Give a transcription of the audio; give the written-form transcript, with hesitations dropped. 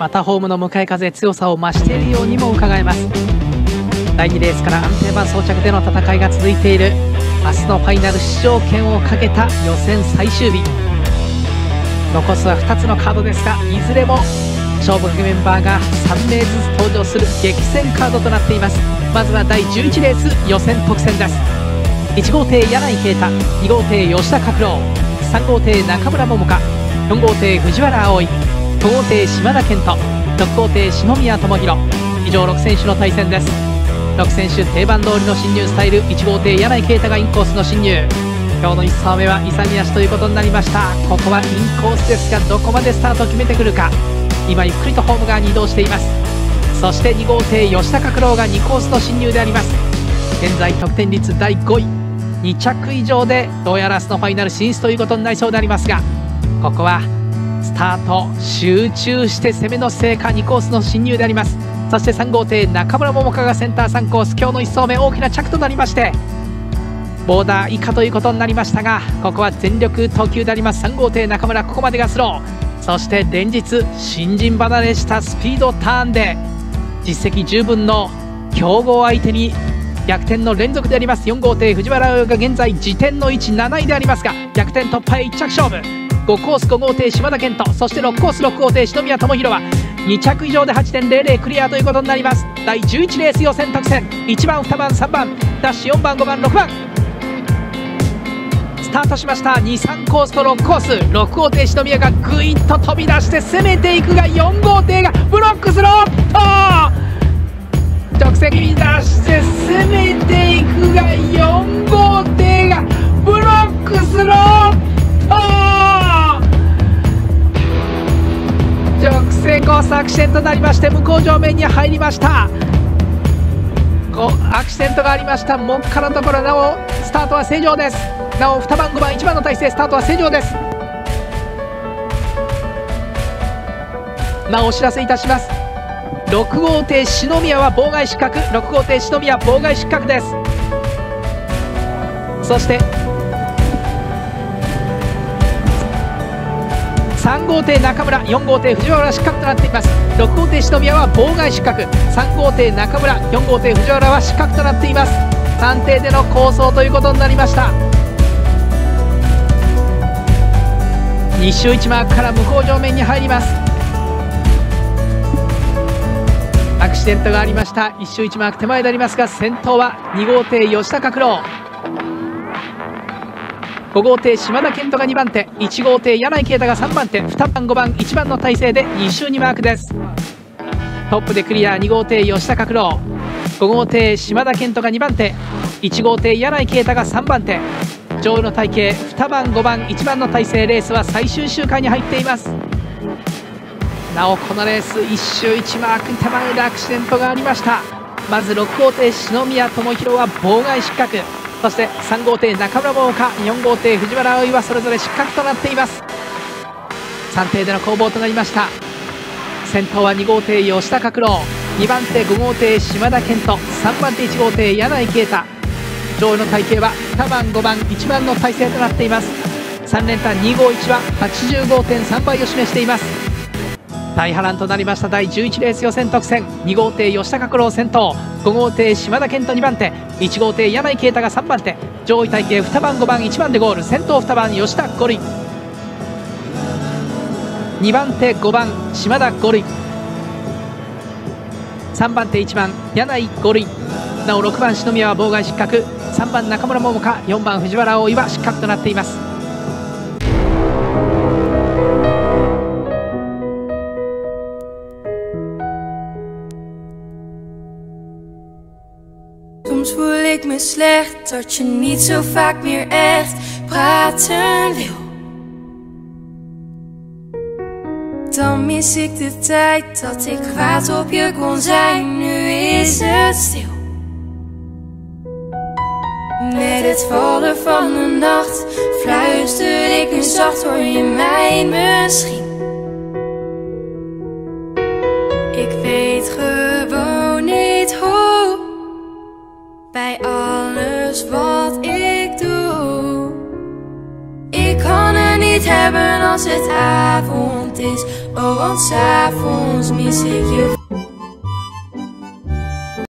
またホームの向かい風強さを増しているようにも伺えます。第2レースから安定馬装着での戦いが続いている明日のファイナル出場権をかけた予選最終日。残すは2つのカードですが、いずれも勝負メンバーが3名ずつ登場する激戦カードとなっています。まずは第11レース予選特選です。1号艇柳井啓太、2号艇吉田拓郎、3号艇中村桃香、4号艇藤原葵、5号艇島田健人、6号艇篠宮智弘、以上6選手の対戦です。6選手定番通りの進入スタイル。1号艇柳井啓太がインコースの進入。今日の1走目は勇み足ということになりました。ここはインコースですが、どこまでスタートを決めてくるか。今ゆっくりとホーム側に移動しています。そして2号艇吉田拓郎が2コースの進入であります。現在得点率第5位、2着以上でどうやら明日のファイナル進出ということになりそうでありますが、ここはスタート集中して攻めの成果、2コースの進入であります。そして3号艇中村桃香がセンター3コース、今日の1走目大きな着となりましてボーダー以下ということになりましたが、ここは全力投球であります。3号艇中村、ここまでがスロー。そして連日新人離れしたスピードターンで実績十分の強豪相手に逆転の連続であります。4号艇藤原葵が現在時点の位置7位でありますが、逆転突破へ1着勝負。5コース5号艇島田健人、そして6コース6号艇篠宮智弘は2着以上で 8.00 クリアということになります。第11レース予選特選、1番2番3番ダッシュ4番5番6番スタートしました。23コースと6コース、6号艇篠宮がぐいっと飛び出して攻めていくが、4号艇がブロックスローと直線に出して攻めていくが、4号艇がブロックスロー直線コースアクシデントとなりまして向こう上面に入りました。アクシデントがありました。目下のところなおスタートは正常です。なお2番5番1番の体勢スタートは正常です。なおお知らせいたします。6号艇篠宮は妨害失格、6号艇篠宮妨害失格です。そして3号艇中村、4号艇藤原失格となっています。6号艇篠宮は妨害失格、3号艇中村、4号艇藤原は失格となっています。3艇での構想ということになりました。2周1マークから向こう上面に入ります。アクシデントがありました。1周1マーク手前でありますが、先頭は2号艇吉田拓郎、5号艇島田健人が2番手、1号艇柳井啓太が3番手、2番5番1番の体勢で2周2マークです。トップでクリア2号艇吉田拓郎、5号艇島田健人が2番手、1号艇柳井啓太が3番手、上位の体系2番5番1番の体勢。レースは最終周回に入っています。なおこのレース1周1マーク手前でアクシデントがありました。まず6号艇篠宮智弘は妨害失格、そして3号艇中村桃香、4号艇藤原葵はそれぞれ失格となっています。3艇での攻防となりました。先頭は2号艇吉田拓郎、2番手5号艇島田健人、3番手1号艇柳井啓太。上位の体型は2番5番1番の体勢となっています。3連単251は 85.3 倍を示しています。大波乱となりました第11レース予選特選、2号艇吉田拓郎先頭、5号艇島田健人2番手、1号艇柳井啓太が3番手、上位体系2番5番1番でゴール。先頭2番吉田5塁、2番手5番島田5塁、3番手1番柳井5塁。なお6番篠宮は妨害失格、3番中村桃香、4番藤原葵は失格となっています。 Soms voel ik me slecht dat je niet zo vaak meer echt praten wil. Dan mis ik de tijd dat ik kwaad op je kon zijn, nu is het stil. Met het vallen van de nacht fluister ik nu zacht, hoor je mij misschien? Ik weet gewoon niet hoe, bij alles wat ik doe. Ik kan er niet niet hebben als het avond is. Oh, want 's avonds mis ik je.